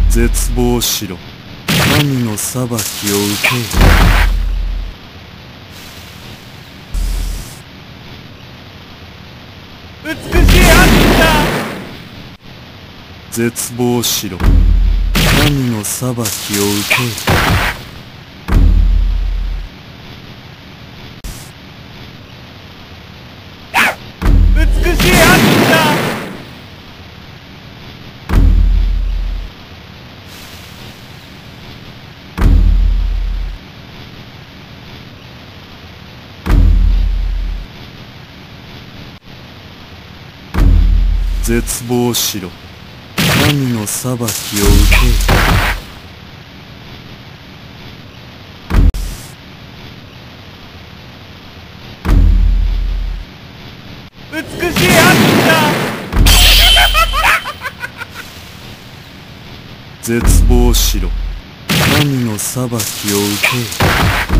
絶望しろ。神の裁きを受けよ。 美しい悪だ。 絶望しろ。神の裁きを受けよ。 美しい悪だ。 絶望しろ。神の裁きを受けよ。 美しい悪だ。 絶望しろ。神の裁きを受けよ。